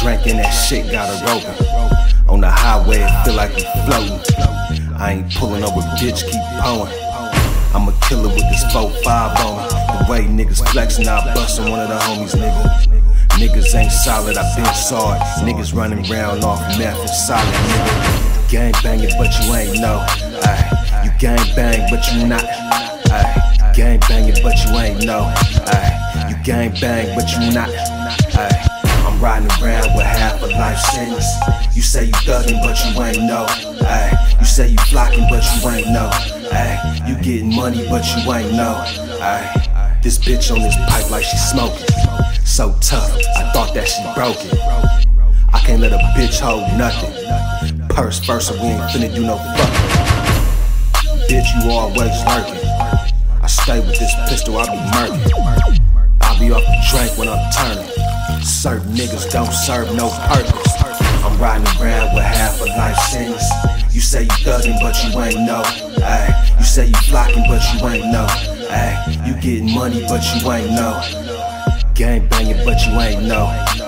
drinking, that shit got her open. On the highway, it feel like we floating. I ain't pulling up with bitch, keep pulling. I'm a killer with this 4-5 on me. The way niggas flexing, I bust on one of the homies, nigga. Niggas ain't solid, I been saw it. Niggas running round off meth and solid, nigga. Gang banging, but you ain't know. Ay, you gang bang, but you not. Ay, gang banging, but you ain't know. Ay, you gang bang, but you not. Ay, I'm riding around with half a life sentence. You say you thuggin', but you ain't know. Ay, you say you flocking, but you ain't know. Ay, you getting money, but you ain't know. Ay, this bitch on this pipe like she smoking. So tough, I thought that she broke it. I can't let a bitch hold nothing. Purse first, so we ain't finna do no fucking. Bitch, you always lurking. I stay with this pistol, I be murking. I be off the drink when I'm turning. Certain niggas don't serve no purpose. I'm riding around with half a life sentence. You say you thuggin', but you ain't know. Ay, you say you flocking, but you ain't know. Ay, you getting money, but you ain't know. Gang banging, but you ain't know.